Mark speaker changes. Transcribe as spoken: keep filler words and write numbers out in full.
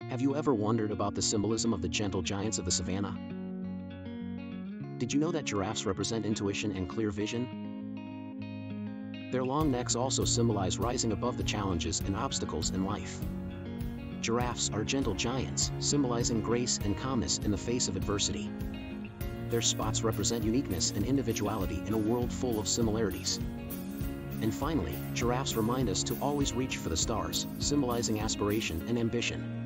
Speaker 1: Have you ever wondered about the symbolism of the gentle giants of the savannah? Did you know that giraffes represent intuition and clear vision? Their long necks also symbolize rising above the challenges and obstacles in life. Giraffes are gentle giants, symbolizing grace and calmness in the face of adversity. Their spots represent uniqueness and individuality in a world full of similarities. And finally, giraffes remind us to always reach for the stars, symbolizing aspiration and ambition.